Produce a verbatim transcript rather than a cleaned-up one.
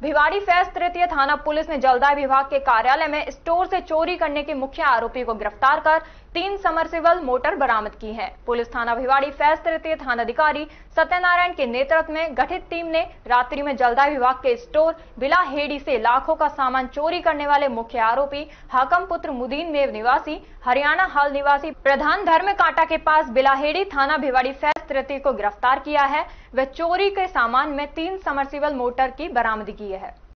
भिवाड़ी फैज तृतीय थाना पुलिस ने जलदाय विभाग के कार्यालय में स्टोर से चोरी करने के मुख्य आरोपी को गिरफ्तार कर तीन समरसेबल मोटर बरामद की है। पुलिस थाना भिवाड़ी फैज तृतीय थानाधिकारी सत्यनारायण के नेतृत्व में गठित टीम ने रात्रि में जलदाय विभाग के स्टोर बिलाहेड़ी से लाखों का सामान चोरी करने वाले मुख्य आरोपी हाकम पुत्र मुदीन मेव निवासी हरियाणा हाल निवासी प्रधान धर्म कांटा के पास बिलाहेड़ी थाना भिवाड़ी फैज तृतीय को गिरफ्तार किया है। वह चोरी के सामान में तीन समरसेबल मोटर की बरामदगी है।